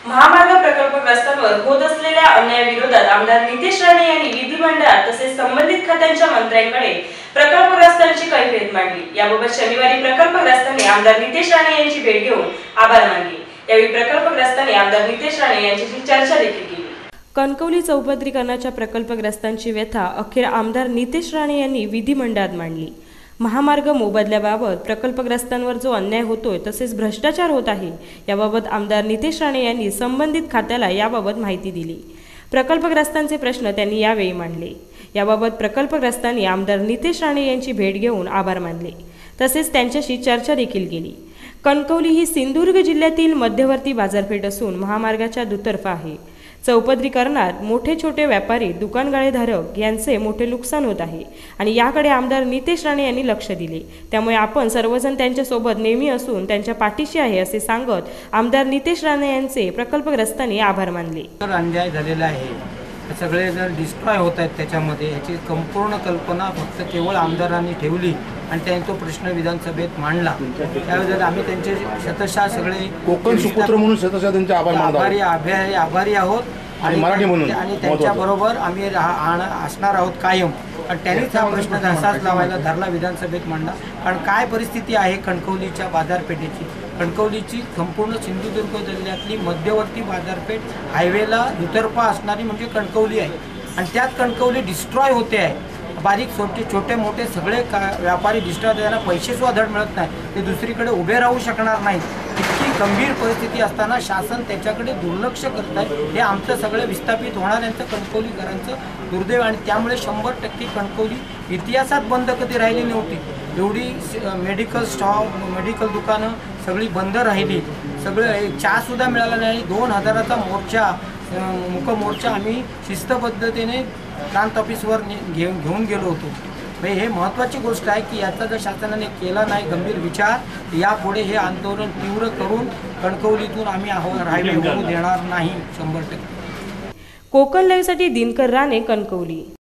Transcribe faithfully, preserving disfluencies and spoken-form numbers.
महामार्ग प्रकल्पग्रस्तांवर होत असलेल्या अन्यायाविरोधात आमदार नितेश राणे यांनी विधिमंडळात तसेच संबंधित खात्यांच्या मंत्र्यांकडे प्रकल्पग्रस्तांची कैफियत मांडली। याबाबत शनिवारी प्रकल्पग्रस्तांनी आमदार नितेश राणे यांची भेट घेऊन आभार मानले। यावेळी प्रकल्पग्रस्तांनी आमदार नितेश राणे यांच्याशी चर्चा देखील केली। कणकवली चौपदरीकरणाच्या प्रकल्पग्रस्तांची व्यथा अखेर आमदार नितेश राणे यांनी विधिमंडळात मांडली। महामार्ग मोबदल्याबाबत प्रकल्पग्रस्तांवर जो अन्याय होतोय तसेच भ्रष्टाचार होत आहे याबाबत आमदार नितेश राणे यांनी संबंधित खात्याला याबाबत माहिती दिली। प्रकल्पग्रस्तांचे प्रश्न त्यांनी यावेळी मांडले। याबाबत प्रकल्पग्रस्तांनी आमदार नितेश राणे यांची भेट घेऊन आभार मानले तसेच त्यांच्याशी चर्चा देखील केली। कणकवली ही सिंधुदुर्ग जिल्ह्यातील मध्यवर्ती बाजारपेठ असून महामार्गाच्या दुतर्फा आहे। चौपदरीकरणात मोठे छोटे व्यापारी दुकानगाळेधारक यांचे मोठे नुकसान होत आहे आणि याकडे आमदार नितेश राणे यांनी लक्ष दिले। त्यामुळे आपण सर्वजण त्यांच्या सोबत नेहमी असून त्यांच्या पाठीशी आहे असे सांगत आमदार नितेश राणे यांचे प्रकल्पग्रस्तांनी आभार मानले। अन्याय झालेला आहे, सगळे जर डिस्ट्रॉय होत आहेत त्याच्यामध्ये याची संपूर्ण कल्पना फक्त केवळ आमदारांनी ठेवली आणि त्यांनी तो प्रश्न विधानसभेत मांडला। त्यावेळी आम्ही त्यांचे शतशः सगळे कोकण सुपुत्र म्हणून शतशः त्यांचे आभार आभारी आभारी आभारी आहोत आणि मराठी म्हणून आणि त्यांच्याबरोबर आम्ही असणार आहोत कायम। आणि त्यांनीच हा प्रश्न घासास लावायला धरला, विधानसभेत मांडला। कारण काय परिस्थिती आहे कणकवलीच्या बाजारपेठेची, कणकवलीची संपूर्ण सिंधुदुर्ग जिल्ह्यातली मध्यवर्ती बाजारपेठ हायवेला दुतर्फा असणारी म्हणजे कणकवली आहे आणि त्यात कणकवली डिस्ट्रॉय होते आहे। बारीक छोटे छोटे मोठे सगळे का व्यापारी डिस्ट्रॉय त्यांना पैसे सुद्धा धड मिळत नाही, ते दुसरीकडे उभे राहू शकणार नाहीत। इतकी गंभीर परिस्थिती असताना शासन त्याच्याकडे दुर्लक्ष करत आहे। हे आमचं सगळं विस्थापित होणाऱ्यांचं कणकवलीकरांचं दुर्दैव आणि त्यामुळे शंभर टक्के कणकवली इतिहासात बंद कधी राहिली नव्हती। एवढी मेडिकल स्टॉप मेडिकल दुकानं सगळी बंद राहिली, सगळं चहासुद्धा मिळाला नाही। दोन हजाराचा मोर्चा मुक मोर्चा आम्ही शिस्तबद्धतेने प्रांत ऑफिसवर घेऊन घेऊन गेलो होतो। म्हणजे हे महत्त्वाची गोष्ट आहे की याचा जर शासनाने केला नाही गंभीर विचार, यापुढे हे आंदोलन तीव्र करून कणकवलीतून आम्ही हायवे होऊ देणार नाही शंभर टक्के। कोकण लाईव्हसाठी दिनकर राणे, कणकवली।